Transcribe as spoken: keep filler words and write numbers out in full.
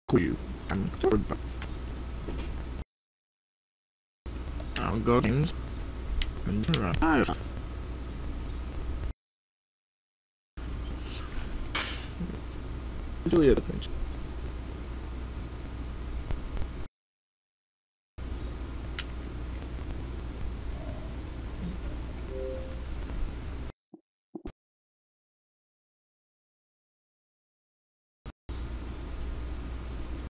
you and I'll go games and run. It's really other things.